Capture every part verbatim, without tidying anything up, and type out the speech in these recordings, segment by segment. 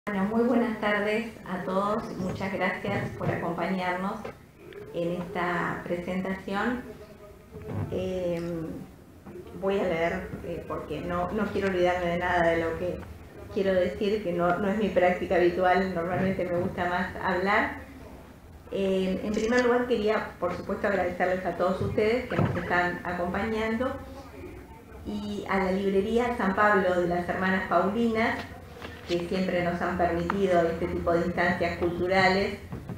Bueno, muy buenas tardes a todos. Muchas gracias por acompañarnos en esta presentación. Eh, voy a leer eh, porque no, no quiero olvidarme de nada de lo que quiero decir, que no, no es mi práctica habitual. Normalmente me gusta más hablar. Eh, en primer lugar, quería, por supuesto, agradecerles a todos ustedes que nos están acompañando y a la librería San Pablo de las Hermanas Paulinas, que siempre nos han permitido este tipo de instancias culturales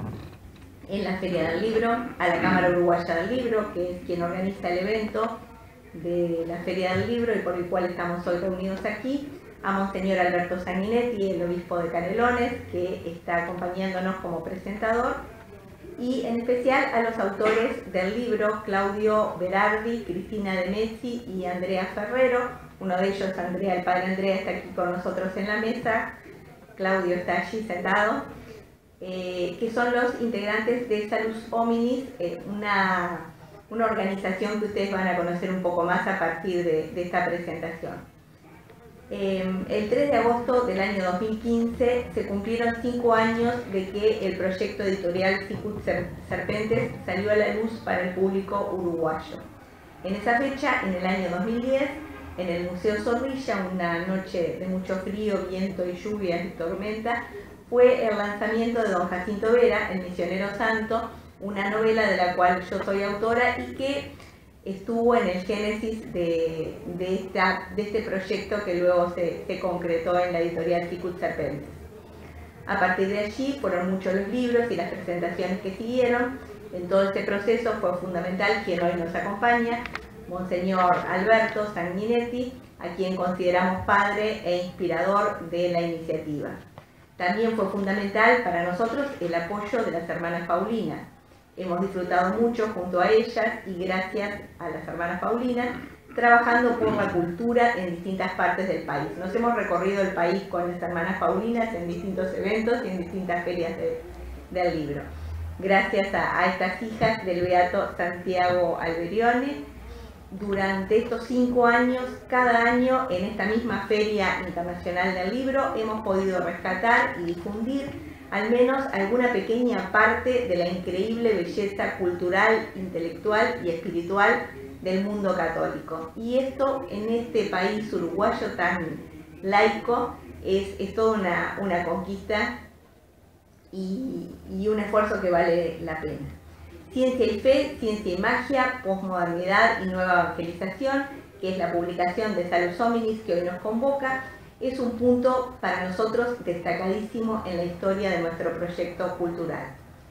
en la Feria del Libro, a la Cámara Uruguaya del Libro, que es quien organiza el evento de la Feria del Libro y por el cual estamos hoy reunidos aquí, a Monseñor Alberto Sanguinetti, el obispo de Canelones, que está acompañándonos como presentador, y en especial a los autores del libro, Claudio Berardi, Cristina de Messi y Andrea Ferrero. Uno de ellos, Andrea, el padre Andrea, está aquí con nosotros en la mesa, Claudio está allí sentado, eh, que son los integrantes de Salus Hominis, eh, una, una organización que ustedes van a conocer un poco más a partir de, de esta presentación. Eh, el tres de agosto del año dos mil quince se cumplieron cinco años de que el proyecto editorial Sicut Serpentes salió a la luz para el público uruguayo. En esa fecha, en el año dos mil diez, en el Museo Zorrilla, una noche de mucho frío, viento y lluvia y tormenta, fue el lanzamiento de Don Jacinto Vera, El Misionero Santo, una novela de la cual yo soy autora y que estuvo en el génesis de, de, esta, de este proyecto que luego se, se concretó en la editorial Sicut Serpentes. A partir de allí fueron muchos los libros y las presentaciones que siguieron. En todo este proceso fue fundamental quien hoy nos acompaña, Monseñor Alberto Sanguinetti, a quien consideramos padre e inspirador de la iniciativa. También fue fundamental para nosotros el apoyo de las hermanas Paulinas. Hemos disfrutado mucho junto a ellas y gracias a las hermanas Paulinas, trabajando por la cultura en distintas partes del país. Nos hemos recorrido el país con las hermanas Paulinas en distintos eventos y en distintas ferias de, del libro. Gracias a, a estas hijas del beato Santiago Alberione, durante estos cinco años, cada año en esta misma Feria Internacional del Libro, hemos podido rescatar y difundir al menos alguna pequeña parte de la increíble belleza cultural, intelectual y espiritual del mundo católico. Y esto en este país uruguayo tan laico es, es toda una, una conquista y, y un esfuerzo que vale la pena. Ciencia y Fe, Ciencia y Magia, Posmodernidad y Nueva Evangelización, que es la publicación de Salus Hominis que hoy nos convoca, es un punto para nosotros destacadísimo en la historia de nuestro proyecto cultural.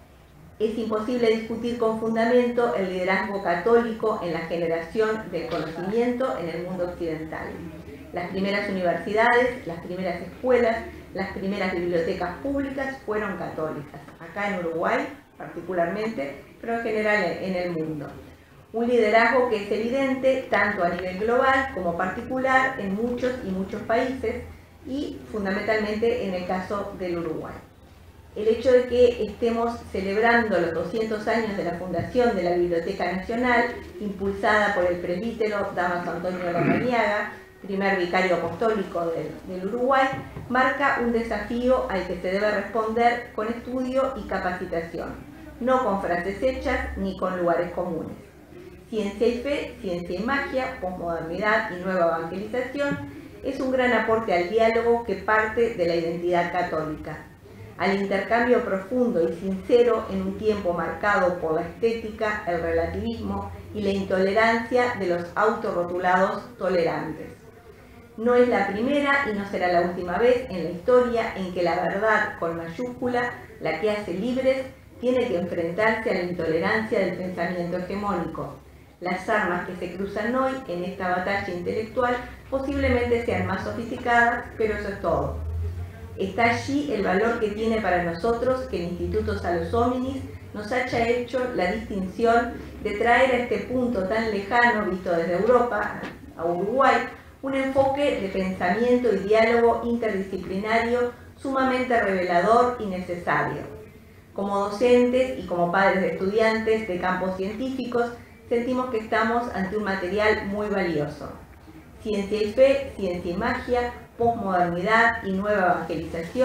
Es imposible discutir con fundamento el liderazgo católico en la generación del conocimiento en el mundo occidental. Las primeras universidades, las primeras escuelas, las primeras bibliotecas públicas fueron católicas, acá en Uruguay particularmente, pero en general en el mundo. Un liderazgo que es evidente tanto a nivel global como particular en muchos y muchos países y fundamentalmente en el caso del Uruguay. El hecho de que estemos celebrando los doscientos años de la fundación de la Biblioteca Nacional, impulsada por el presbítero Damaso Antonio Larrañaga, primer vicario apostólico del, del Uruguay, marca un desafío al que se debe responder con estudio y capacitación, no con frases hechas ni con lugares comunes. Ciencia y Fe, Ciencia y Magia, Posmodernidad y Nueva Evangelización es un gran aporte al diálogo que parte de la identidad católica, al intercambio profundo y sincero en un tiempo marcado por la estética, el relativismo y la intolerancia de los autorrotulados tolerantes. No es la primera y no será la última vez en la historia en que la verdad con mayúscula, la que hace libres, tiene que enfrentarse a la intolerancia del pensamiento hegemónico. Las armas que se cruzan hoy en esta batalla intelectual posiblemente sean más sofisticadas, pero eso es todo. Está allí el valor que tiene para nosotros que el Instituto Salus Hominis nos haya hecho la distinción de traer a este punto tan lejano, visto desde Europa, a Uruguay, un enfoque de pensamiento y diálogo interdisciplinario sumamente revelador y necesario. Como docentes y como padres de estudiantes de campos científicos, sentimos que estamos ante un material muy valioso. Ciencia y Fe, Ciencia y Magia, Posmodernidad y Nueva Evangelización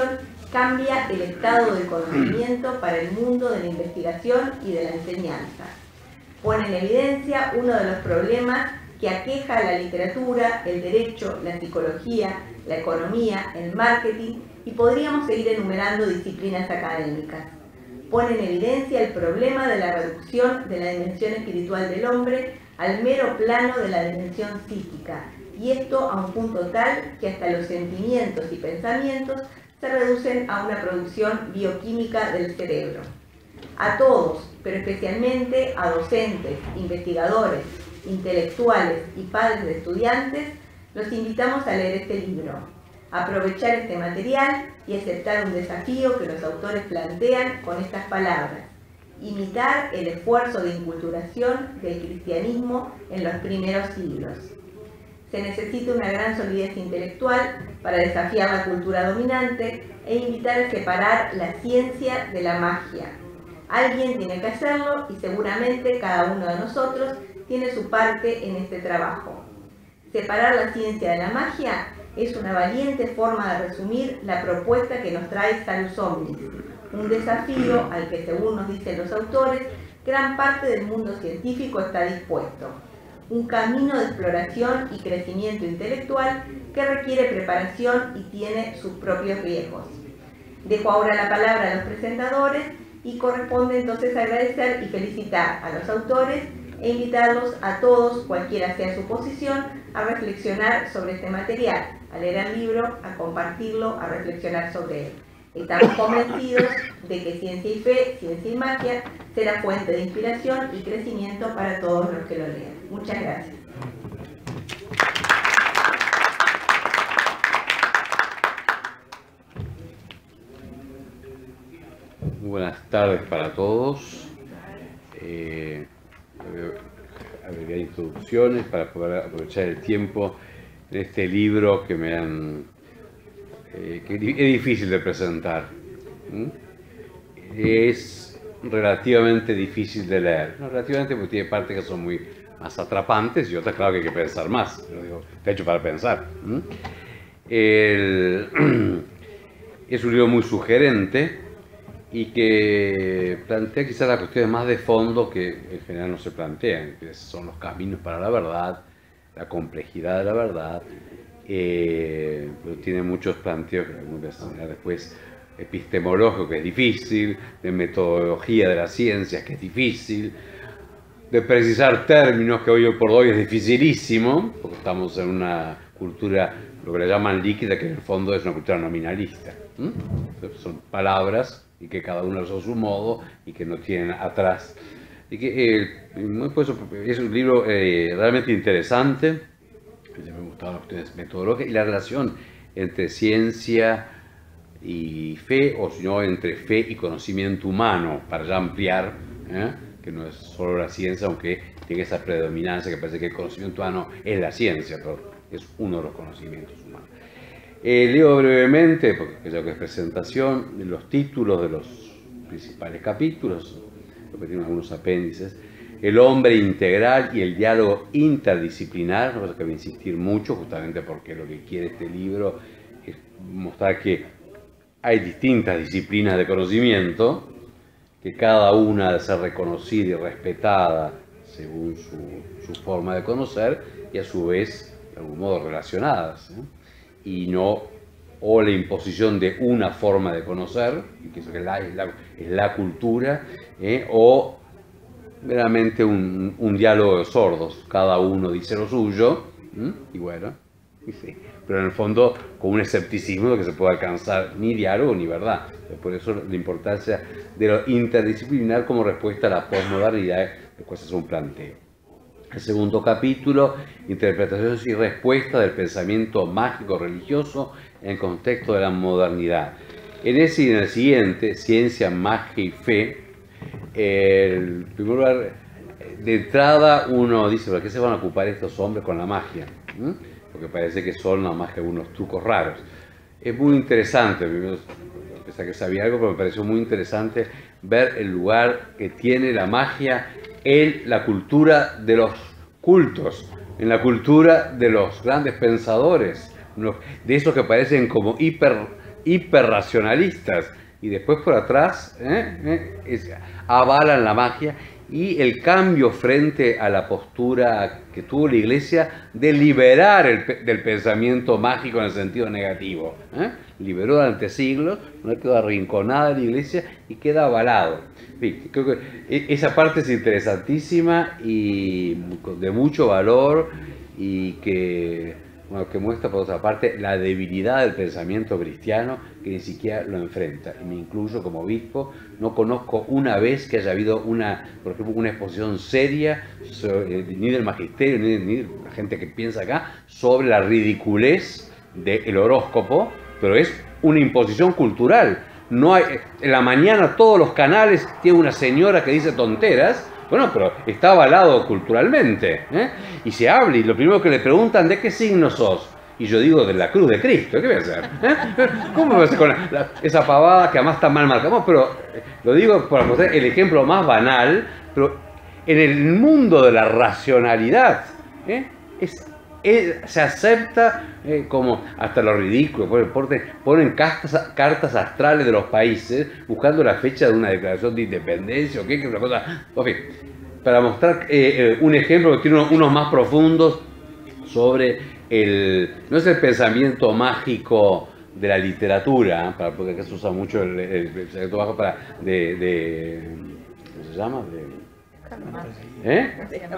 cambia el estado del conocimiento para el mundo de la investigación y de la enseñanza. Pone en evidencia uno de los problemas que aqueja a la literatura, el derecho, la psicología, la economía, el marketing, y podríamos seguir enumerando disciplinas académicas. Pone en evidencia el problema de la reducción de la dimensión espiritual del hombre al mero plano de la dimensión psíquica, y esto a un punto tal que hasta los sentimientos y pensamientos se reducen a una producción bioquímica del cerebro. A todos, pero especialmente a docentes, investigadores, intelectuales y padres de estudiantes, los invitamos a leer este libro, a aprovechar este material y aceptar un desafío que los autores plantean con estas palabras: imitar el esfuerzo de inculturación del cristianismo en los primeros siglos. Se necesita una gran solidez intelectual para desafiar la cultura dominante e invitar a separar la ciencia de la magia. Alguien tiene que hacerlo y seguramente cada uno de nosotros tiene su parte en este trabajo. Separar la ciencia de la magia es una valiente forma de resumir la propuesta que nos trae Salus Omnis, un desafío al que, según nos dicen los autores, gran parte del mundo científico está dispuesto. Un camino de exploración y crecimiento intelectual que requiere preparación y tiene sus propios riesgos. Dejo ahora la palabra a los presentadores y corresponde entonces agradecer y felicitar a los autores e invitarlos a todos, cualquiera sea su posición, a reflexionar sobre este material, a leer el libro, a compartirlo, a reflexionar sobre él. Estamos convencidos de que Ciencia y Fe, Ciencia y Magia será fuente de inspiración y crecimiento para todos los que lo lean. Muchas gracias. Buenas tardes para todos. Eh, Habría introducciones para poder aprovechar el tiempo de este libro que me han eh, que es difícil de presentar. ¿Mm? Es relativamente difícil de leer, no relativamente porque tiene partes que son muy más atrapantes y otras, claro, que hay que pensar más. Lo digo, está hecho para pensar. ¿Mm? El, es un libro muy sugerente y que plantea quizás las cuestiones más de fondo que en general no se plantean, que son los caminos para la verdad, la complejidad de la verdad, eh, pero tiene muchos planteos que después epistemológicos, que es difícil, de metodología de las ciencias, que es difícil, de precisar términos, que hoy por hoy es dificilísimo, porque estamos en una cultura, lo que le llaman líquida, que en el fondo es una cultura nominalista. ¿Mm? Son palabras y que cada uno usa a su modo y que no tienen atrás. Y que eh, pues, es un libro eh, realmente interesante. Me gustaban las cuestiones metodológicas y la relación entre ciencia y fe, o si no, entre fe y conocimiento humano, para ya ampliar, ¿eh? que no es solo la ciencia, aunque tiene esa predominancia que parece que el conocimiento humano es la ciencia, pero es uno de los conocimientos humanos. Eh, leo brevemente, porque creo que es presentación, los títulos de los principales capítulos, lo que tienen algunos apéndices: el hombre integral y el diálogo interdisciplinar. No que voy a insistir mucho, justamente porque lo que quiere este libro es mostrar que hay distintas disciplinas de conocimiento, que cada una debe ser reconocida y respetada según su, su forma de conocer y a su vez de algún modo relacionadas, ¿eh? Y no o la imposición de una forma de conocer, que es la, es la, es la cultura, ¿eh? o meramente un, un diálogo de sordos, cada uno dice lo suyo, ¿eh? y bueno, y sí. Pero en el fondo con un escepticismo de que se puede alcanzar ni diálogo ni verdad. Por eso la importancia de lo interdisciplinar como respuesta a la posmodernidad, después es un planteo. El segundo capítulo, interpretaciones y respuestas del pensamiento mágico religioso en el contexto de la modernidad. En ese y en el siguiente, ciencia, magia y fe, el primer lugar, de entrada uno dice: ¿por qué se van a ocupar estos hombres con la magia? ¿Mm? Porque parece que son nada más que algunos trucos raros. Es muy interesante, primero pensé que sabía algo, pero me pareció muy interesante ver el lugar que tiene la magia en la cultura de los cultos, en la cultura de los grandes pensadores, de esos que parecen como hiper, hiperracionalistas, y después por atrás ¿eh? ¿Eh? Es, avalan la magia y el cambio frente a la postura que tuvo la Iglesia de liberar el, del pensamiento mágico en el sentido negativo. ¿eh? Liberó durante siglos, no quedó arrinconada la Iglesia y queda avalado. En fin, creo que esa parte es interesantísima y de mucho valor, y que, bueno, que muestra por otra parte la debilidad del pensamiento cristiano, que ni siquiera lo enfrenta. Y me incluyo como obispo, no conozco una vez que haya habido una, por ejemplo, una exposición seria, sobre, ni del magisterio, ni de, ni de la gente que piensa acá, sobre la ridiculez del horóscopo, pero es una imposición cultural. No hay, en la mañana todos los canales tienen una señora que dice tonteras. Bueno, pero está avalado culturalmente, ¿eh? Y se habla, y lo primero que le preguntan, ¿de qué signo sos? Y yo digo, de la cruz de Cristo, ¿qué voy a hacer? ¿Eh? ¿Cómo voy a hacer con la, la, esa pavada que además está mal marcada? Pero lo digo para mostrar el ejemplo más banal, pero en el mundo de la racionalidad, ¿eh? es, es, se acepta eh, como hasta lo ridículo, ponen, ponen cartas, cartas astrales de los países buscando la fecha de una declaración de independencia o qué, que una cosa, en fin, para mostrar eh, eh, un ejemplo que tiene unos, unos más profundos sobre el, no es el pensamiento mágico de la literatura, para, porque acá se usa mucho el, el, el pensamiento mágico para, de, de, ¿cómo se llama? De, ¿Eh?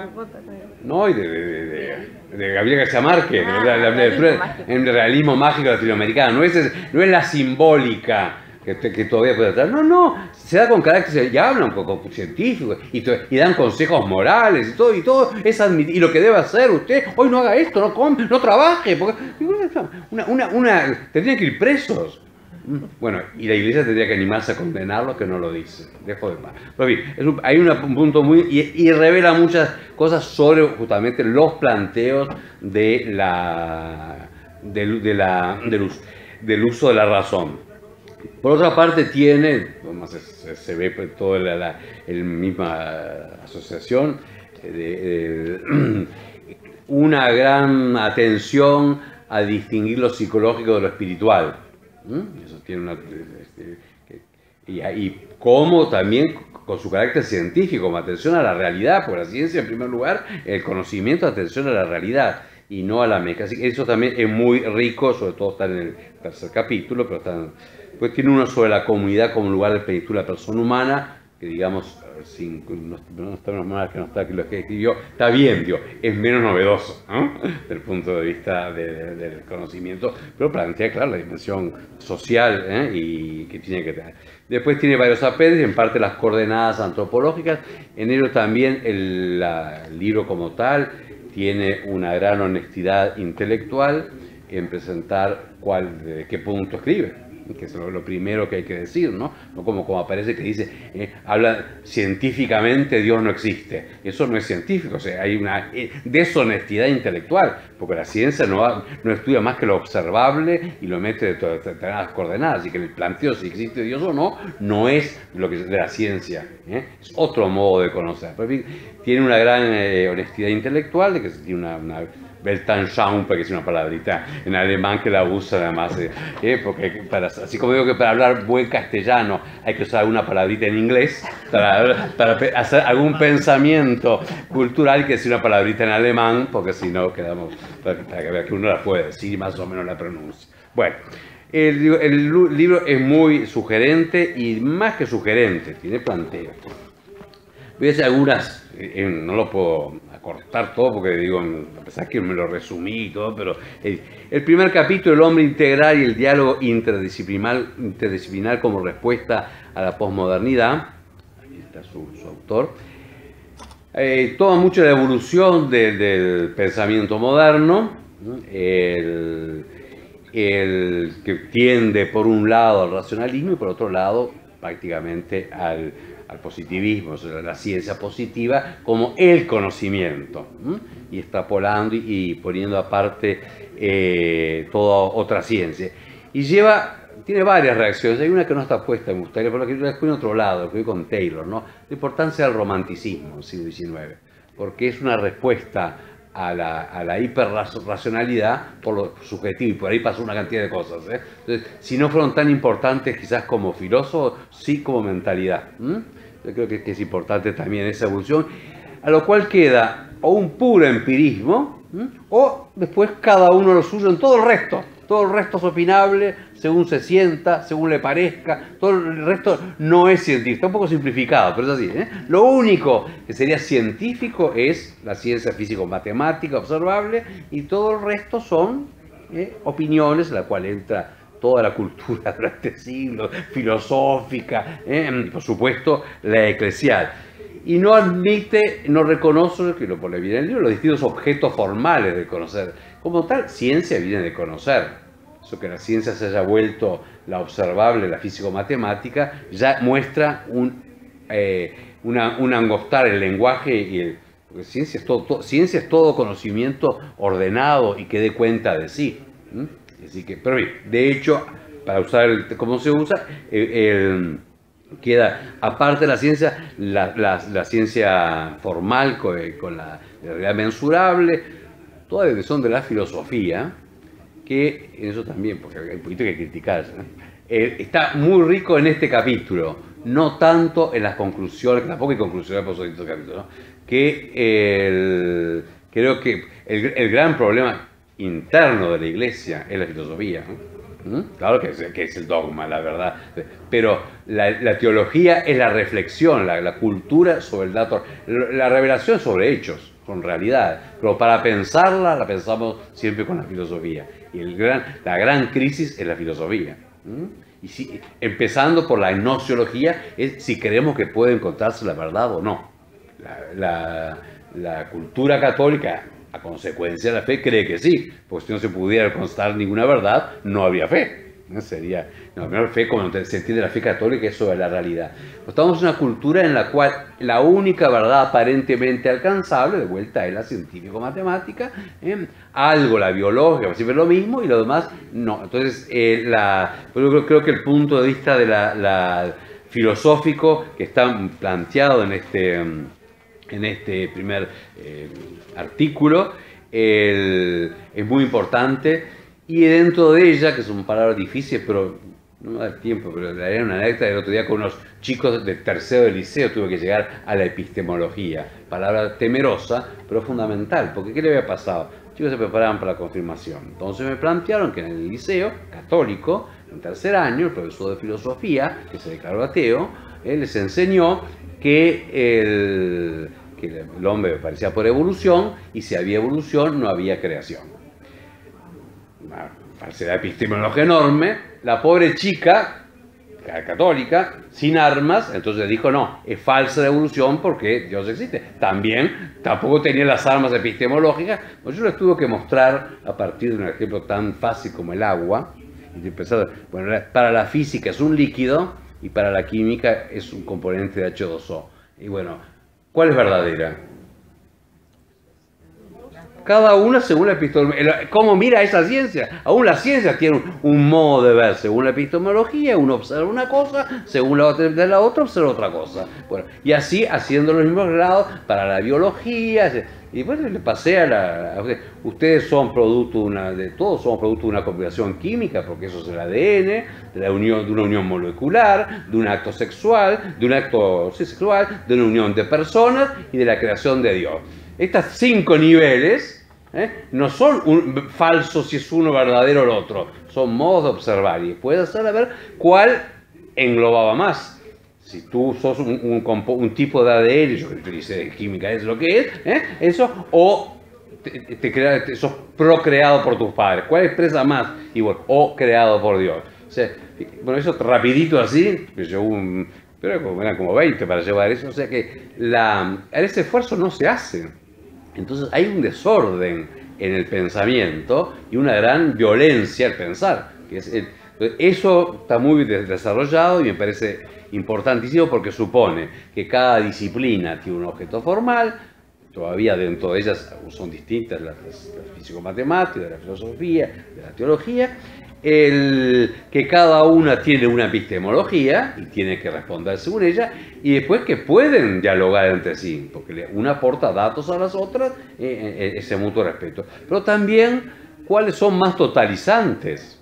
No, y de, de, de, de Gabriel García Márquez, ah, de, de, de, de, el realismo mágico latinoamericano. No es, no es la simbólica que, que todavía puede estar. No, no, se da con carácter, ya hablan un poco científico y, y dan consejos morales y todo, y todo es admitir. Y lo que debe hacer usted, hoy no haga esto, no come, no trabaje, porque una, una, una, tendrían que ir presos. Bueno, y la Iglesia tendría que animarse a condenarlo, que no lo dice. Dejo de paz. Pero bien, es un, hay una, un punto muy... Y, y revela muchas cosas sobre justamente los planteos de la, de, de la, del, uso, del uso de la razón. Por otra parte tiene, se, se ve toda la, la el misma asociación, de, de, una gran atención a distinguir lo psicológico de lo espiritual. Eso tiene una, este, y, y como también con su carácter científico, como atención a la realidad, porque la ciencia en primer lugar, el conocimiento, atención a la realidad y no a la mecánica. Eso también es muy rico, sobre todo está en el tercer capítulo, pero está en, pues tiene uno sobre la comunidad como lugar de plenitud de la persona humana, que digamos, sin, no, no está mal que no está aquí lo que escribió, está bien, digo, es menos novedoso, ¿no? Desde el punto de vista de, de, del conocimiento, pero plantea, claro, la dimensión social, ¿eh? Y que tiene que tener. Después tiene varios apéndices, en parte las coordenadas antropológicas, en ello también el, la, el libro como tal tiene una gran honestidad intelectual en presentar cuál, de qué punto escribe, que es lo, lo primero que hay que decir, ¿no? No como, como aparece que dice, eh, habla científicamente, Dios no existe. Eso no es científico, o sea, hay una eh, deshonestidad intelectual, porque la ciencia no, ha, no estudia más que lo observable y lo mete de todas las coordenadas, y que el planteo si existe Dios o no, no es lo que es de la ciencia, ¿eh? Es otro modo de conocer. Pero, en fin, tiene una gran eh, honestidad intelectual, de que tiene una, una Weltanschauung, que es una palabrita en alemán que la usa además, eh, porque para, así como digo que para hablar buen castellano hay que usar alguna palabrita en inglés, para, para hacer algún pensamiento cultural hay que decir una palabrita en alemán, porque si no quedamos, para, para que uno la pueda decir y más o menos la pronuncia. Bueno, el, el libro es muy sugerente y más que sugerente, tiene planteo. Voy a hacer algunas, eh, no lo puedo cortar todo porque digo, a pesar que me lo resumí y todo, pero el, el primer capítulo, el hombre integral y el diálogo interdisciplinar, interdisciplinar como respuesta a la posmodernidad, aquí está su, su autor, eh, toma mucho la evolución de, del pensamiento moderno, el, el que tiende por un lado al racionalismo y por otro lado prácticamente al al positivismo, o sea, la ciencia positiva como el conocimiento, ¿m? Y extrapolando y, y poniendo aparte eh, toda otra ciencia. Y lleva, tiene varias reacciones, hay una que no está puesta, me gustaría, pero que yo la escuché en otro lado, la escuché con Taylor, ¿no? La importancia del romanticismo en el siglo diecinueve, porque es una respuesta a la, a la hiperracionalidad por lo subjetivo, y por ahí pasó una cantidad de cosas. ¿eh? Entonces, si no fueron tan importantes quizás como filósofos, sí como mentalidad. ¿Mm? Yo creo que, que es importante también esa evolución, a lo cual queda o un puro empirismo, ¿Mm? o después cada uno lo suyo en todo el resto. Todo el resto es opinable, según se sienta, según le parezca. Todo el resto no es científico. Está un poco simplificado, pero es así. ¿eh? Lo único que sería científico es la ciencia físico-matemática observable, y todo el resto son ¿eh? opiniones, en la cual entra toda la cultura durante siglos, filosófica, ¿eh? por supuesto la eclesial. Y no admite, no reconoce, que lo pone bien en el libro, los distintos objetos formales de conocer. Como tal, ciencia viene de conocer. Eso que la ciencia se haya vuelto la observable, la físico-matemática, ya muestra un, eh, una, un angostar el lenguaje y el... Porque ciencia es todo, todo, ciencia es todo conocimiento ordenado y que dé cuenta de sí. ¿Mm? Así que, pero bien, de hecho, para usar el, cómo se usa, el, el queda, aparte de la ciencia, la, la, la ciencia formal con, con la, la realidad mensurable, toda la dirección de la filosofía, que eso también, porque hay un poquito que criticar, ¿no? eh, está muy rico en este capítulo, no tanto en las conclusiones, que tampoco hay conclusiones por estos capítulos, ¿no? que el, creo que el, el gran problema interno de la Iglesia es la filosofía, ¿no? ¿Mm? Claro que es, que es el dogma, la verdad, pero la, la teología es la reflexión, la, la cultura sobre el dato, la revelación sobre hechos, con realidad, pero para pensarla la pensamos siempre con la filosofía, y el gran, la gran crisis es la filosofía. ¿Mm? Y si, empezando por la gnosiología, es si creemos que puede encontrarse la verdad o no. La, la, la cultura católica, a consecuencia de la fe, cree que sí, porque si no se pudiera constatar ninguna verdad, no habría fe. ¿No? Sería, no, la fe, como se entiende la fe católica, es sobre la realidad. Estamos en una cultura en la cual la única verdad aparentemente alcanzable, de vuelta, es la científico-matemática, ¿eh? algo la biológica, siempre lo mismo, y lo demás no. Entonces, eh, la, yo creo, creo que el punto de vista de la, la filosófico que está planteado en este... en este primer eh, artículo, el, es muy importante, y dentro de ella, que son palabras difíciles, pero no me da tiempo, pero le daré una anécdota del otro día con unos chicos de tercero de liceo, tuve que llegar a la epistemología, palabra temerosa, pero fundamental, porque ¿qué le había pasado? Los chicos se preparaban para la confirmación, entonces me plantearon que en el liceo católico, en tercer año, el profesor de filosofía, que se declaró ateo, él les enseñó que el, que el hombre aparecía por evolución, y si había evolución no había creación. Una falsedad epistemológica enorme. La pobre chica católica, sin armas, entonces dijo no, es falsa la evolución porque Dios existe. También tampoco tenía las armas epistemológicas. Pues yo les tuve que mostrar, a partir de un ejemplo tan fácil como el agua, y empezar, bueno, para la física es un líquido, y para la química es un componente de H dos O. Y bueno, ¿cuál es verdadera? Cada una según la epistemología. ¿Cómo mira esa ciencia? Aún la ciencia tiene un, un modo de ver. Según la epistemología, uno observa una cosa, según la otra, de la otra observa otra cosa. Bueno, y así haciendo los mismos grados para la biología. Y después le pasé a la... A ustedes, ustedes son producto de una... De, todos somos producto de una combinación química, porque eso es el A D N, de, la unión, de una unión molecular, de un acto sexual, de un acto sí, sexual, de una unión de personas y de la creación de Dios. Estos cinco niveles ¿eh? no son un, falsos si es uno verdadero o el otro, son modos de observar, y puedes hacer a ver cuál englobaba más. Si tú sos un, un, un tipo de A D N, yo que utilicé de química, es lo que es, ¿eh? eso, o te, te crea, te, sos procreado por tus padres, ¿cuál expresa más? Y bueno, o creado por Dios. O sea, bueno, eso rapidito así, yo un, pero eran como veinte para llevar eso, o sea que la, ese esfuerzo no se hace. Entonces hay un desorden en el pensamiento y una gran violencia al pensar. Que es el, eso está muy desarrollado y me parece importantísimo porque supone que cada disciplina tiene un objeto formal, todavía dentro de ellas son distintas las, las, las físico-matemáticas, de la filosofía, de la teología, el, que cada una tiene una epistemología y tiene que responder según ella, y después que pueden dialogar entre sí, porque una aporta datos a las otras, eh, eh, ese mutuo respeto, pero también cuáles son más totalizantes.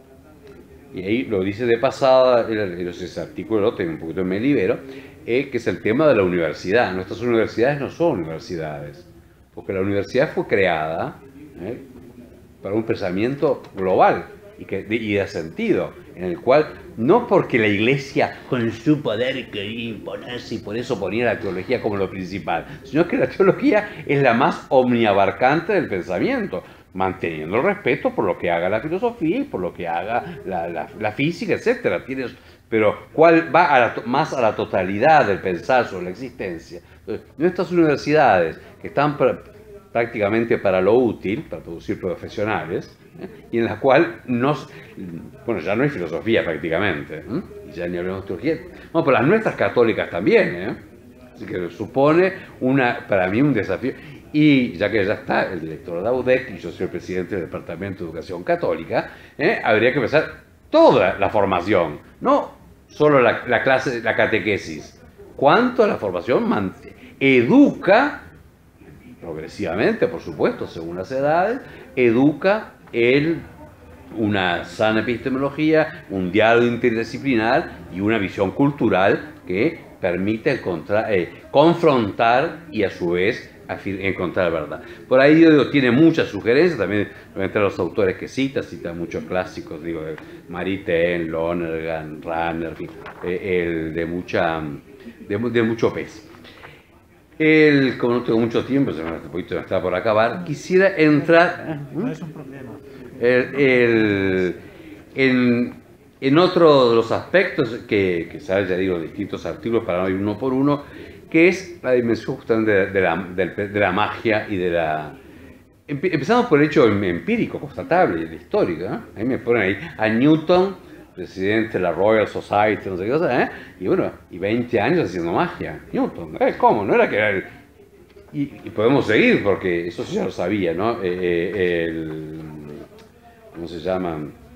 Y ahí lo dice de pasada, ese artículo lo tengo un poquito en Me Libero, eh, que es el tema de la universidad. Nuestras universidades no son universidades, porque la universidad fue creada eh, para un pensamiento global y, que, de, y de sentido, en el cual no porque la Iglesia con su poder quería imponerse y por eso ponía la teología como lo principal, sino que la teología es la más omniabarcante del pensamiento, manteniendo el respeto por lo que haga la filosofía y por lo que haga la, la, la física, etcétera. Tienes, pero ¿cuál va a la, más a la totalidad del pensar sobre la existencia? Entonces, nuestras universidades, que están pra, prácticamente para lo útil, para producir profesionales, ¿eh? y en las cuales nos, bueno, ya no hay filosofía prácticamente, ¿eh? y ya ni hablamos de teología, no, pero las nuestras católicas también, ¿eh? Así que supone una, para mí un desafío. Y ya que ya está el director de la U D E C y yo soy el presidente del Departamento de Educación Católica, ¿eh? habría que empezar toda la formación, no solo la, la clase, la catequesis. ¿Cuánto la formación educa, progresivamente, por supuesto, según las edades, educa el, una sana epistemología, un diálogo interdisciplinar y una visión cultural que permite encontrar, eh, confrontar y a su vez encontrar la verdad. Por ahí yo digo, tiene muchas sugerencias, también entre los autores que cita, cita muchos clásicos, digo, Maritain, Lonergan, Ranner, eh, el de mucha, de, de mucho peso. El, como no tengo mucho tiempo, se me, un poquito me está por acabar, quisiera entrar no es un problema. El, el, en, en otro de los aspectos que, que sabes, ya digo, distintos artículos para no ir uno por uno, que es la dimensión justamente de, de, la, de, de la magia y de la... Empezamos por el hecho empírico, constatable, y histórico, ¿eh? Ahí me ponen ahí a Newton, presidente de la Royal Society, no sé qué cosa, ¿eh? Y bueno, y veinte años haciendo magia. Newton, ¿eh? ¿Cómo? No era que era el... y, y podemos seguir, porque eso sí ya lo sabía, ¿no? Eh, el... ¿Cómo se llama?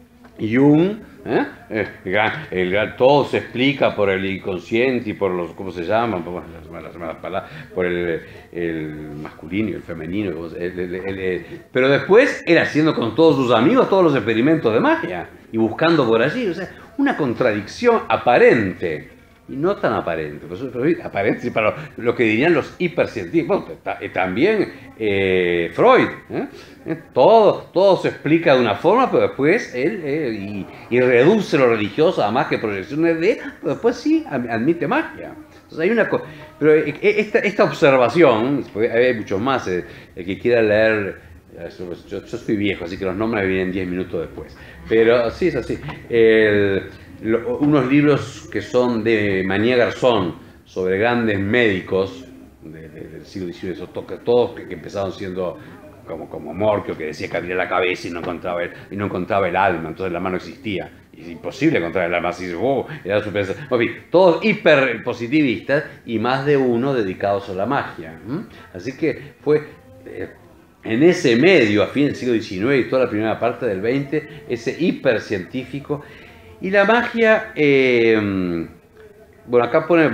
Jung, ¿eh? el gran, el gran, todo se explica por el inconsciente y por los, ¿cómo se llaman? Por, las malas palabras, por el, el masculino y el femenino. El, el, el, el, pero después era haciendo con todos sus amigos todos los experimentos de magia y buscando por allí. O sea, una contradicción aparente. Y no tan aparente, pero aparente para lo que dirían los hipercientíficos. Bueno, también eh, Freud, ¿eh? Todo, todo se explica de una forma, pero después él eh, y, y reduce lo religioso a más que proyecciones de, pero después sí admite magia. Entonces hay una cosa, pero esta, esta observación, hay muchos más, eh, el que quiera leer, yo, yo soy viejo, así que los nombres vienen diez minutos después, pero sí es así. El, Lo, unos libros que son de Mañé Garzón sobre grandes médicos de, de, del siglo diecinueve, esos toques, todos que, que empezaron siendo como, como Morquio, que decía que abría la cabeza y no encontraba el, y no encontraba el alma, entonces la mano existía. Y es imposible encontrar el alma, así, oh, era su pensamiento. En fin, todos hiper positivistas y más de uno dedicados a la magia. ¿Mm? Así que fue... Eh, en ese medio, a fin del siglo diecinueve y toda la primera parte del veinte, ese hipercientífico. Y la magia, eh, bueno, acá pone,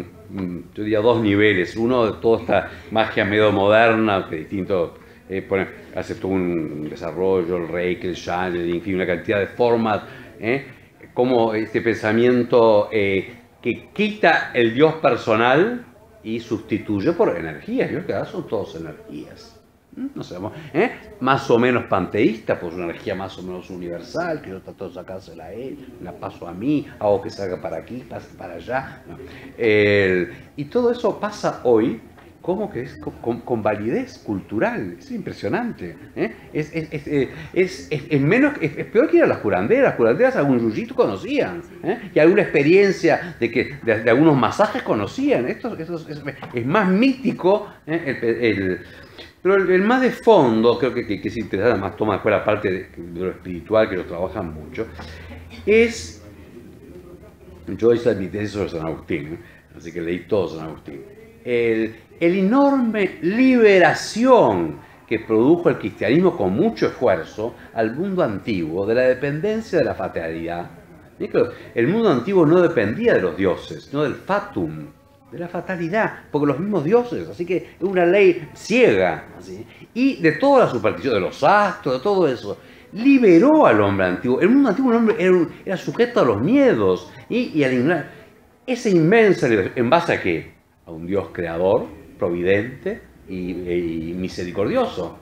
yo diría, dos niveles. Uno de toda esta magia medio moderna, que distinto, eh, pone, hace todo un desarrollo, el Reiki, el channeling, en fin, una cantidad de formas, eh, como este pensamiento eh, que quita el Dios personal y sustituye por energías. Yo creo que son todas energías. No sé, ¿eh? Más o menos panteísta, pues una energía más o menos universal, que yo trato de sacársela a él, la paso a mí, hago que salga para aquí, pase para allá. No. El, y todo eso pasa hoy como que es con, con validez cultural, es impresionante. ¿eh? Es, es, es, es, es, es, menos, es, es peor que ir a las curanderas, las curanderas algún yuyito conocían, ¿eh? y alguna experiencia de, que, de, de algunos masajes conocían. Esto, esto es, es más mítico, ¿eh? el, el Pero el, el más de fondo, creo que, que, que es interesante, más toma después la parte de, de lo espiritual, que lo trabajan mucho, es... Yo hice mi tesis sobre San Agustín, ¿eh? Así que leí todo San Agustín. el, el enorme liberación que produjo el cristianismo con mucho esfuerzo al mundo antiguo de la dependencia de la fatalidad. El mundo antiguo no dependía de los dioses, no del fatum, de la fatalidad, porque los mismos dioses, así que es una ley ciega, así, y de toda la superstición, de los astros, de todo eso, liberó al hombre antiguo. El mundo antiguo el hombre era, un, era sujeto a los miedos y, y al ignorar. Esa inmensa liberación, ¿en base a qué? A un Dios creador, providente y, y misericordioso,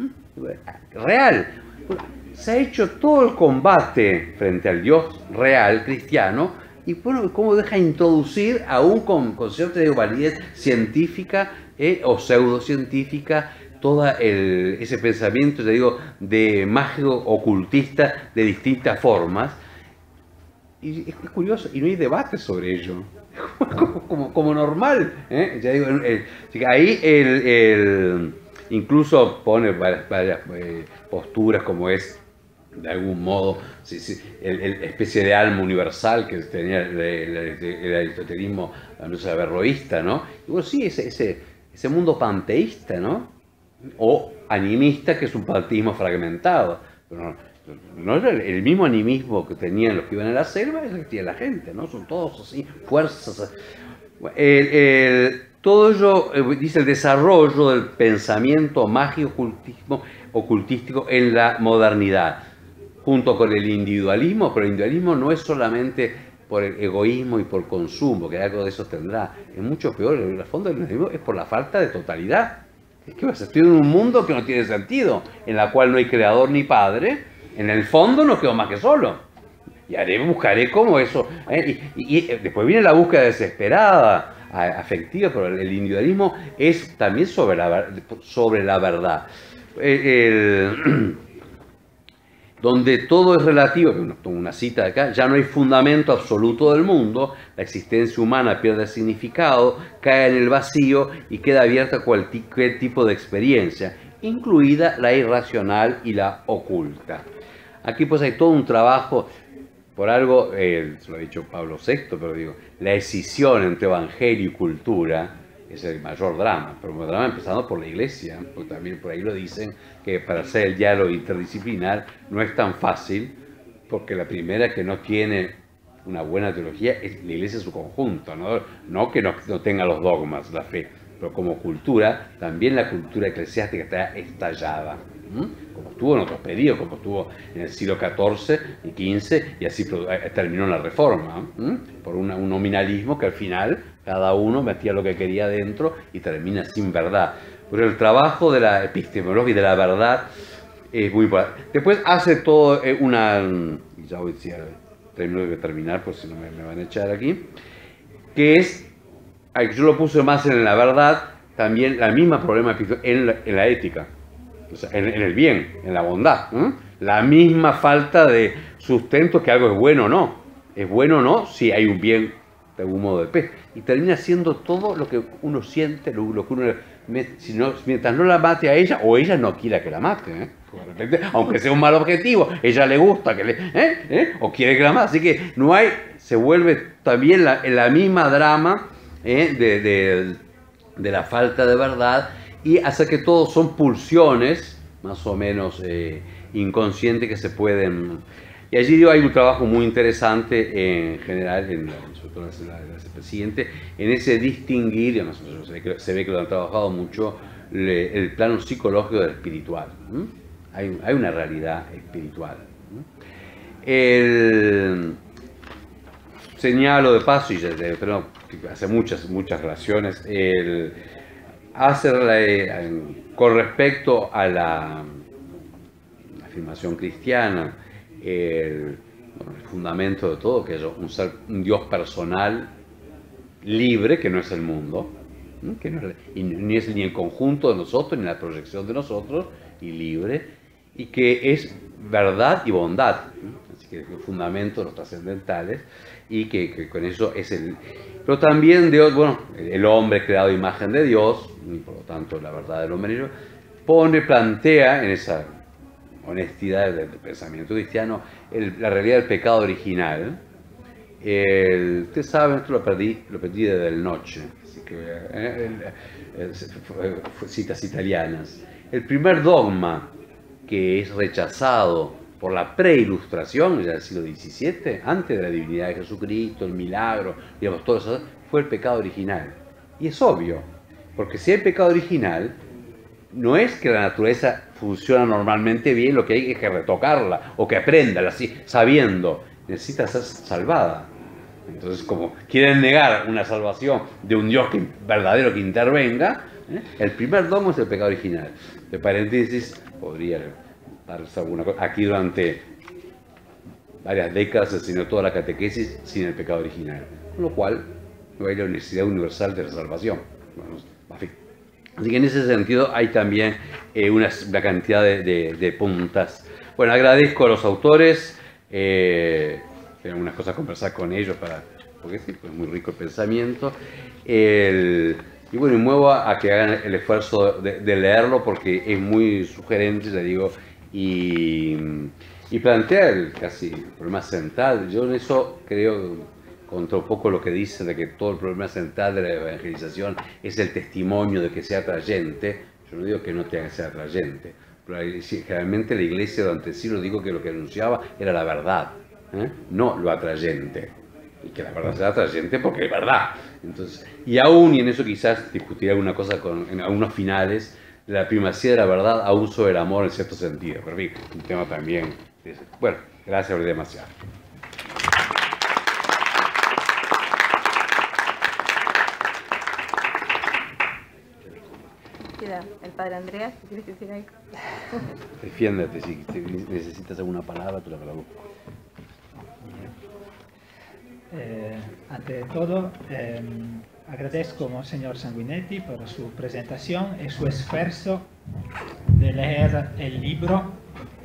real. Se ha hecho todo el combate frente al Dios real, cristiano, y bueno, cómo deja introducir aún con, con cierta validez científica eh, o pseudocientífica todo ese pensamiento, te digo, de mágico ocultista de distintas formas. Y es curioso, y no hay debate sobre ello, como, como, como normal. ¿eh? Ya digo, el, ahí el, el, incluso pone varias, varias eh, posturas como es, de algún modo, sí, sí, el, el especie de alma universal que tenía el, el, el aristotelismo averroísta, ¿no? Y bueno, sí, ese, ese, ese mundo panteísta, ¿no? O animista, que es un panteísmo fragmentado. Pero no, no era el, el mismo animismo que tenían los que iban a la selva, es el que tiene la gente, ¿no? Son todos así, fuerzas. El, el, todo ello, dice, el desarrollo del pensamiento mágico ocultismo, ocultístico en la modernidad, junto con el individualismo, pero el individualismo no es solamente por el egoísmo y por consumo, que algo de eso tendrá, es mucho peor, en el fondo del individualismo es por la falta de totalidad. Es que vas a estar en un mundo que no tiene sentido, en la cual no hay creador ni padre, en el fondo no quedo más que solo. Y haré, buscaré cómo eso, ¿eh? y, y, y después viene la búsqueda desesperada, afectiva, pero el individualismo es también sobre la, sobre la verdad. El, el, donde todo es relativo, una cita de acá, ya no hay fundamento absoluto del mundo, la existencia humana pierde significado, cae en el vacío y queda abierta a cualquier tipo de experiencia, incluida la irracional y la oculta. Aquí pues hay todo un trabajo, por algo, eh, se lo ha dicho Pablo sexto, pero digo, la escisión entre evangelio y cultura es el mayor drama, pero un drama empezando por la Iglesia, porque también por ahí lo dicen, que para hacer el diálogo interdisciplinar no es tan fácil, porque la primera que no tiene una buena teología es la Iglesia en su conjunto, no, no que no, no tenga los dogmas, la fe, pero como cultura, también la cultura eclesiástica está estallada, ¿Mm? como estuvo en otros periodos, como estuvo en el siglo catorce y quince, y así terminó la Reforma, ¿Mm? por una, un nominalismo que al final cada uno metía lo que quería dentro y termina sin verdad. Pero el trabajo de la epistemología y de la verdad es muy importante. Después hace todo una, y ya voy a decir, termino de terminar, pues si no me, me van a echar aquí, que es, yo lo puse más en la verdad, también la misma problema en la, en la ética. O sea, en, en el bien, en la bondad. ¿eh? La misma falta de sustento que algo es bueno o no. Es bueno o no si hay un bien de algún modo de pez. Y termina siendo todo lo que uno siente, lo, lo que uno... Si no, mientras no la mate a ella, o ella no quiera que la mate. ¿eh? De repente, aunque sea un mal objetivo, ella le gusta que le... ¿eh? ¿eh? O quiere que la mate. Así que no hay... Se vuelve también la, la misma drama ¿eh? de, de, de la falta de verdad, y hace que todos son pulsiones más o menos eh, inconscientes que se pueden... Y allí digo, hay un trabajo muy interesante en general, en la, sobre todo en la, en la siguiente, en ese distinguir, además, se, ve que, se ve que lo han trabajado mucho, le, el plano psicológico del espiritual. ¿Mm? Hay, hay una realidad espiritual. ¿Mm? El, señalo de paso, y ya tengo hace muchas, muchas relaciones, el... hacerle con respecto a la afirmación cristiana, el, bueno, el fundamento de todo, que es un, ser, un Dios personal, libre, que no es el mundo, que no es, y ni es ni el conjunto de nosotros, ni la proyección de nosotros, y libre, y que es verdad y bondad, así que es el fundamento de los trascendentales, y que, que con eso es el... Pero también Dios, bueno, el hombre creado a imagen de Dios, y por lo tanto la verdad del hombre, pone, plantea en esa honestidad del pensamiento cristiano el, la realidad del pecado original, El, ustedes saben, esto lo perdí, lo perdí desde el noche, así que, eh, eh, eh, citas italianas. El primer dogma que es rechazado por la preilustración, ya del siglo diecisiete, antes de la divinidad de Jesucristo, el milagro, digamos, todo eso, fue el pecado original. Y es obvio, porque si hay pecado original, no es que la naturaleza funciona normalmente bien, lo que hay es que retocarla, o que aprenderla, así, sabiendo, necesita ser salvada. Entonces, como quieren negar una salvación de un Dios que, verdadero que intervenga, ¿eh? El primer dogma es el pecado original. De paréntesis, podría darles alguna cosa. Aquí durante varias décadas se enseñó toda la catequesis sin el pecado original, con lo cual no hay la necesidad universal de la salvación. Bueno, en fin. Así que en ese sentido hay también eh, una, una cantidad de, de, de puntas. Bueno, agradezco a los autores. Eh, tengo unas cosas a conversar con ellos para, porque sí, es muy rico el pensamiento. El, y bueno, y muevo a que hagan el esfuerzo de, de leerlo porque es muy sugerente, ya digo, y, y plantea el casi problema central. Yo en eso creo, contra un poco lo que dice de que todo el problema central de la evangelización es el testimonio de que sea atrayente. Yo no digo que no tenga que ser atrayente, pero generalmente la Iglesia durante el siglo digo que lo que anunciaba era la verdad, ¿eh? No lo atrayente, y que la verdad sea atrayente porque es verdad. Entonces, y aún, y en eso quizás discutiré alguna cosa con, en algunos finales, la primacía de la verdad aún sobre el amor en cierto sentido, pero en fin, un tema también. Bueno, gracias por demasiado. Queda el padre Andreas, si quieres decir algo. Defiéndete, si necesitas alguna palabra, te la traduzco. Eh, ante todo, eh, agradezco a Monseñor Sanguinetti por su presentación y su esfuerzo de leer el libro y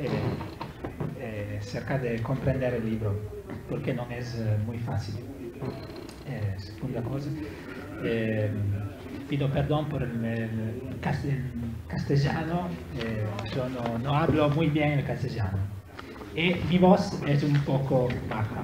eh, cercar de comprender el libro, porque no es eh, muy fácil. Eh, segunda cosa, eh, pido perdón por el, el castellano, eh, yo no, no hablo muy bien el castellano y mi voz es un poco baja.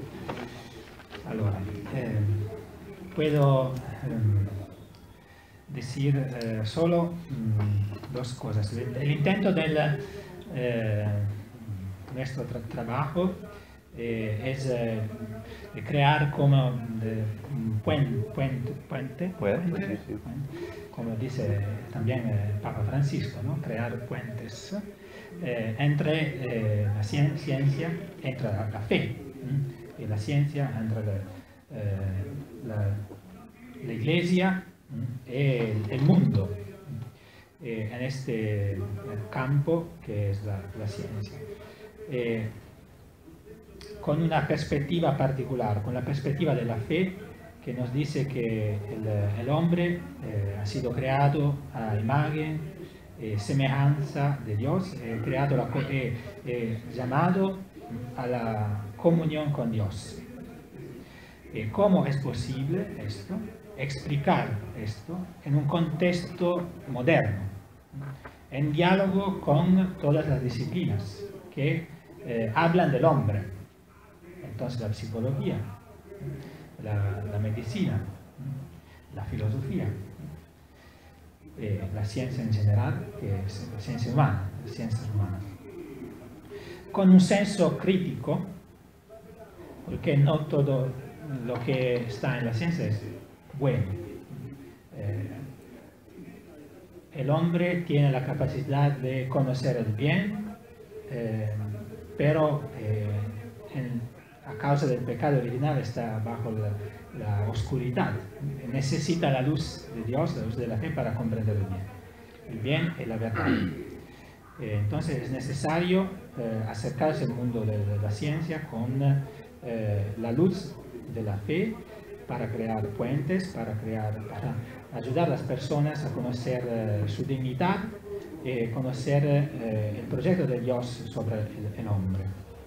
Allora, eh, puedo eh, decir eh, solo mm, dos cosas. El, el intento de eh, nuestro tra trabajo eh, es eh, de crear como de, un puente, puente, puente, puente, sí, sí. Como dice también el Papa Francisco, ¿no? Crear puentes eh, entre eh, la ciencia, entre la, la fe. ¿sí? Y la ciencia entre la, eh, la, la Iglesia y el, el mundo eh, en este campo que es la, la ciencia. Eh, con una perspectiva particular, con la perspectiva de la fe que nos dice que el, el hombre eh, ha sido creado a imagen y semejanza de Dios, eh, creado la, eh, eh, llamado a la comunión con Dios. Eh, ¿Cómo es posible esto? Explicar esto en un contexto moderno, en diálogo con todas las disciplinas que eh, hablan del hombre. Entonces la psicología, la, la medicina, la filosofía, eh, la ciencia en general, que es la ciencia humana, las ciencias humanas. Con un senso crítico, porque no todo lo que está en la ciencia es bueno. Eh, el hombre tiene la capacidad de conocer el bien, eh, pero eh, en, a causa del pecado original está bajo la, la oscuridad. Necesita la luz de Dios, la luz de la fe para comprender el bien. El bien es la verdad. Eh, entonces es necesario eh, acercarse al mundo de, de la ciencia con eh, la luz de la fe para crear puentes, para, crear, para ayudar a las personas a conocer eh, su dignidad y conocer eh, el proyecto de Dios sobre el, el hombre.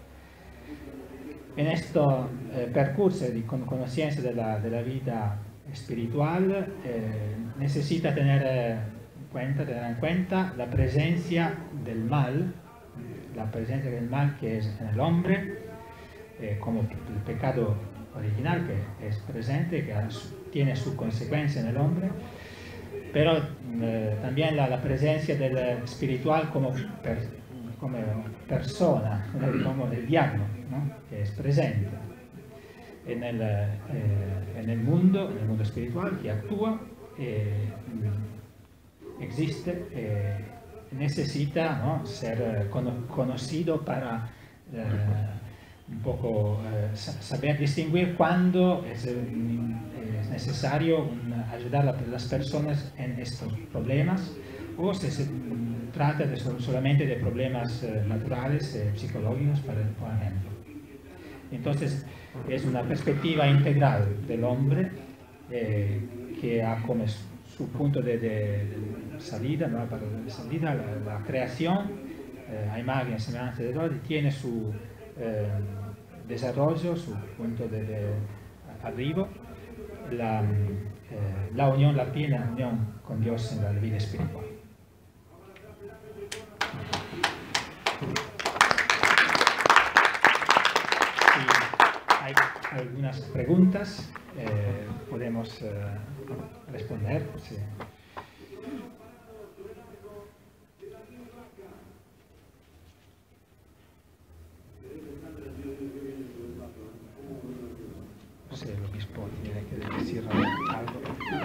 En este eh, percurso de conocencia de la, de la vida espiritual eh, necesita tener, eh, cuenta, tener en cuenta la presencia del mal, la presencia del mal que es en el hombre, eh, como el pecado original que es presente, que tiene su consecuencia en el hombre, pero eh, también la, la presencia del espiritual como, per, como persona, como el diablo, ¿no? Que es presente en el, eh, en el mundo, en el mundo espiritual, que actúa, eh, existe, eh, necesita, ¿no? ser eh, cono conocido para eh, un poco eh, saber distinguir cuándo es, eh, es necesario un, ayudar a las personas en estos problemas, o si se trata de, solamente de problemas eh, naturales, eh, psicológicos, por ejemplo. Entonces, es una perspectiva integral del hombre eh, que ha como su punto de, de, de salida, ¿no? Para de salida la, la creación, eh, a imagen y semejanza de Dios, tiene su eh, desarrollo, su punto de, de arribo, la, eh, la unión, la plena unión con Dios en la vida espiritual. Si hay algunas preguntas, eh, podemos eh, responder. Sí. No sé, el obispo tiene que decir algo.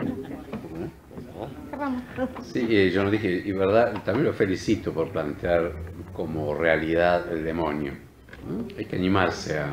Sí, eh, yo no dije, y verdad, también lo felicito por plantear como realidad el demonio. ¿No? Hay que animarse a,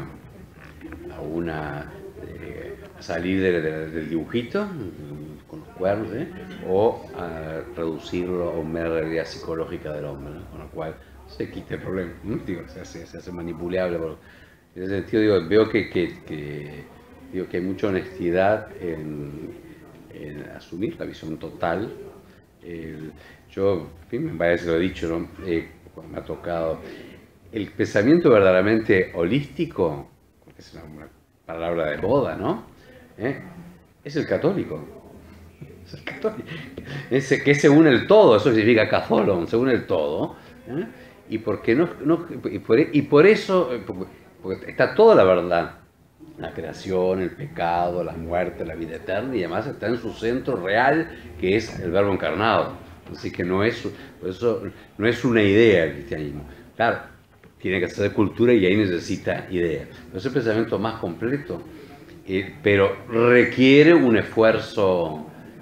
a una eh, a salir de, de, del dibujito con los cuernos, ¿eh? O a reducirlo a una realidad psicológica del hombre, ¿no? Con lo cual se quita el problema, ¿no? Digo, se hace, se hace manipulable. Por, en ese sentido, digo, veo que, que, que, digo, que hay mucha honestidad en, en asumir la visión total. El, yo, en fin, me parece que lo he dicho, ¿no? Eh, cuando me ha tocado, el pensamiento verdaderamente holístico, porque es una, una palabra de moda, ¿no? ¿Eh? Es el católico. Es el católico. Ese, que se une el todo, eso significa catholon, se une el todo. ¿Eh? Y, porque no, no, y, por, y por eso, porque está toda la verdad. La creación, el pecado, la muerte, la vida eterna, y además está en su centro real, que es el Verbo encarnado. Así que no es, por eso, no es una idea el cristianismo. Claro, tiene que ser cultura y ahí necesita idea. Pero es el pensamiento más completo, eh, pero requiere un esfuerzo.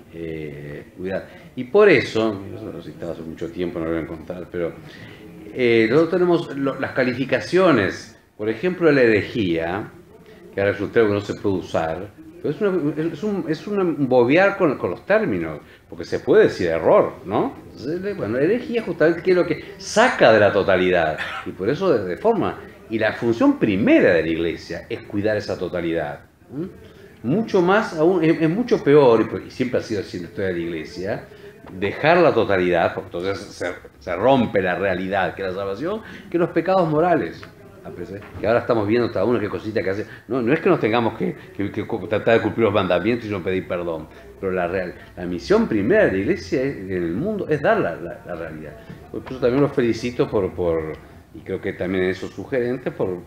Eh, y por eso, eso lo citaba hace mucho tiempo, no lo voy a encontrar, pero eh, nosotros tenemos lo, las calificaciones, por ejemplo, la herejía, que ahora resulta que no se puede usar, pero es, una, es, un, es un bobear con, con los términos, porque se puede decir error, ¿no? Entonces, bueno, la herejía justamente es lo que saca de la totalidad, y por eso de, de forma, y la función primera de la Iglesia es cuidar esa totalidad. ¿Mm? Mucho más, aún, es, es mucho peor, y siempre ha sido así en la historia de la Iglesia, dejar la totalidad, porque entonces se, se rompe la realidad, que es la salvación, que los pecados morales. Que ahora estamos viendo cada uno qué cosita que hace. No, no es que nos tengamos que, que, que tratar de cumplir los mandamientos y no pedir perdón, pero la, real, la misión primera de la Iglesia en el mundo es dar la, la, la realidad. Por eso también los felicito por, por, y creo que también eso es sugerente, por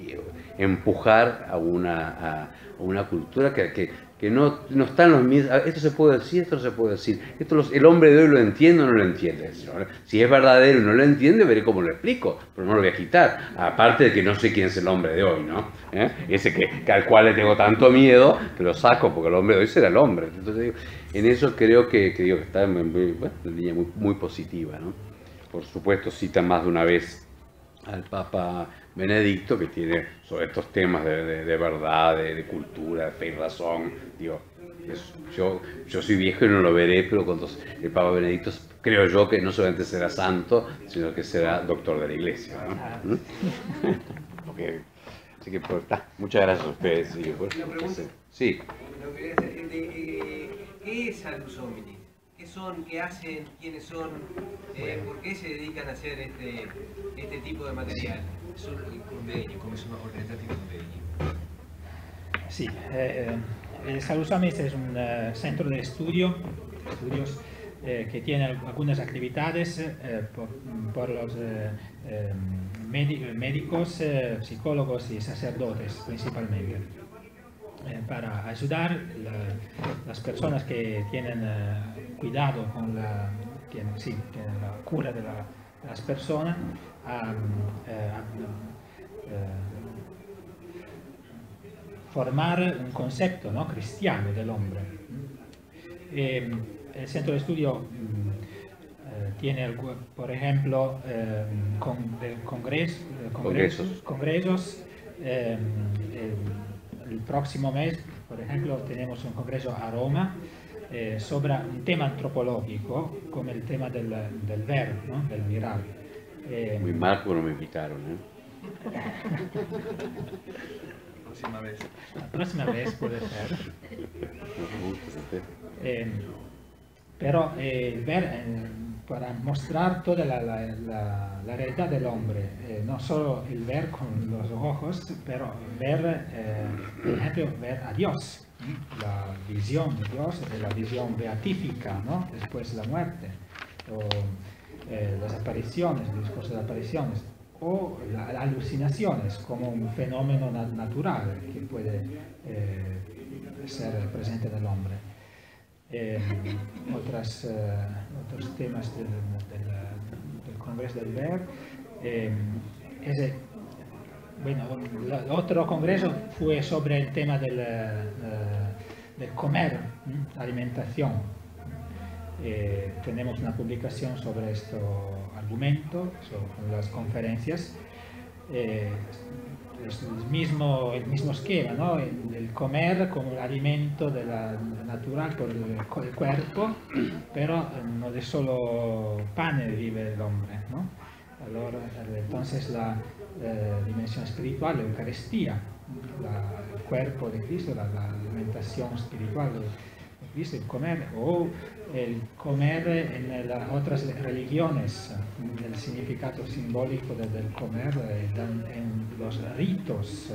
empujar a una, a, a una cultura que, que, que no, no está en los mismos. Esto se puede decir, esto no se puede decir. Esto los, el hombre de hoy lo entiende o no lo entiende. Si es verdadero y no lo entiende, veré cómo lo explico, pero no lo voy a quitar. Aparte de que no sé quién es el hombre de hoy, ¿no? ¿Eh? Ese que, que al cual le tengo tanto miedo, que lo saco, porque el hombre de hoy será el hombre. Entonces, digo, en eso creo que, que, digo, que está en muy, bueno, una línea muy, muy positiva, ¿no? Por supuesto, citan más de una vez al Papa Benedicto, que tiene sobre estos temas de, de, de verdad, de, de cultura, de fe y razón. Digo, es, yo, yo soy viejo y no lo veré, pero cuando el Papa Benedicto, creo yo que no solamente será santo, sino que será doctor de la Iglesia, ¿no? ¿Mm? Okay. Así que, pues, ta, muchas gracias a ustedes. Sí, pues, sí. ¿Qué es Salus Hominis? ¿Qué son? ¿Qué hacen? ¿Quiénes son? Eh, ¿Por qué se dedican a hacer este, este tipo de material? Sono i convegni, come sono organizzati i convegni? Sí, eh, el Salus Hominis es un uh, centro de estudio, estudios eh, que tiene algunas actividades eh, por, por los eh, eh, médicos, eh, psicólogos y sacerdotes principalmente. eh, para ayudar la, las personas que tienen eh, cuidado con la, tienen, sí, tienen la cura de, la, de las personas a, eh, a eh, formar un concepto, ¿no?, cristiano del hombre. Eh, el centro de estudio eh, tiene, por ejemplo, eh, con, de congres, eh, congresos, congresos eh, el, el próximo mes, por ejemplo, tenemos un congreso a Roma eh, sobre un tema antropológico, como el tema del, del ver, ¿no?, del mirar. Eh, Muy mal porque no me invitaron, ¿eh? La próxima vez. La próxima vez puede ser. Eh, pero eh, ver, eh, para mostrar toda la, la, la, la realidad del hombre, eh, no solo el ver con los ojos, pero ver, eh, por ejemplo, ver a Dios, ¿sí?, la visión de Dios, la visión beatífica, ¿no?, después de la muerte, o eh, las apariciones, el discurso de apariciones, o las la alucinaciones como un fenómeno nat natural que puede eh, ser presente en el hombre. Eh, otras, eh, otros temas del, del, del Congreso del Ver. Eh, ese, bueno, el otro congreso fue sobre el tema del, uh, del comer, ¿eh?, alimentación. Eh, tenemos una publicación sobre este argumento, sobre las conferencias. Eh, es el mismo, el mismo esquema, ¿no?, el, el comer como el alimento de la, natural por el, el cuerpo, pero no de solo pan vive el hombre, ¿no? Allora, entonces la eh, dimensión espiritual, la Eucaristía, la, el cuerpo de Cristo, la, la alimentación espiritual de Cristo, el comer, o el comer en las otras religiones, el significado simbólico del, del comer en, en los ritos,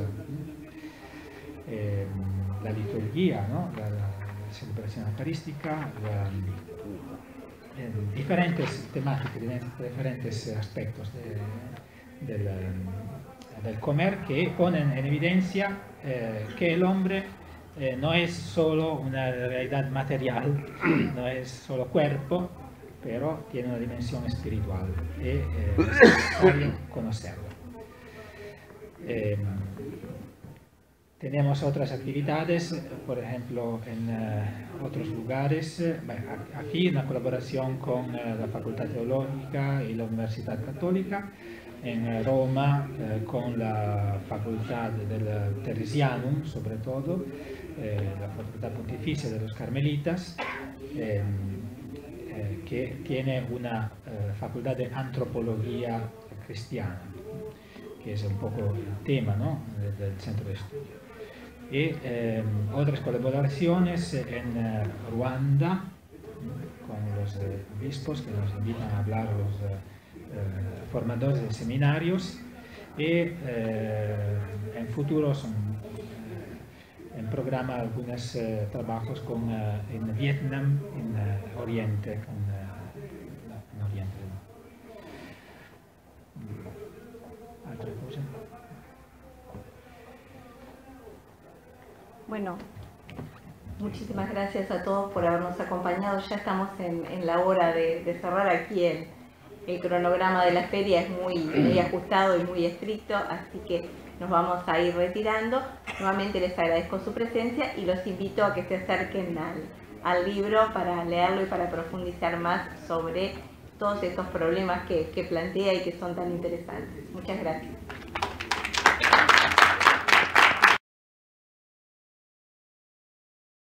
eh, la liturgia, ¿no?, la, la celebración eucarística, la, eh, diferentes temáticas, diferentes aspectos de, del, del comer que ponen en evidencia eh, que el hombre Eh, no es solo una realidad material, no es solo cuerpo, pero tiene una dimensión espiritual y eh, es necesario conocerla. Eh, tenemos otras actividades, por ejemplo, en uh, otros lugares. Aquí una colaboración con uh, la Facultad Teológica y la Universidad Católica. En Roma eh, con la Facultad del Teresianum, sobre todo, eh, la Facultad Pontificia de los Carmelitas, eh, eh, que tiene una eh, facultad de antropología cristiana, que es un poco el tema, ¿no?, del centro de estudio. Y eh, otras colaboraciones en eh, Ruanda, con los eh, obispos que nos invitan a hablar los eh, Eh, formadores de seminarios, y eh, en futuro son, eh, en programa algunos eh, trabajos con, eh, en Vietnam, en eh, Oriente, con, eh, en Oriente. ¿Otra cosa? Bueno, muchísimas gracias a todos por habernos acompañado. Ya estamos en, en la hora de, de cerrar aquí el El cronograma de la feria, es muy, muy ajustado y muy estricto, así que nos vamos a ir retirando. Nuevamente les agradezco su presencia y los invito a que se acerquen al, al libro para leerlo y para profundizar más sobre todos estos problemas que, que plantea y que son tan interesantes. Muchas gracias.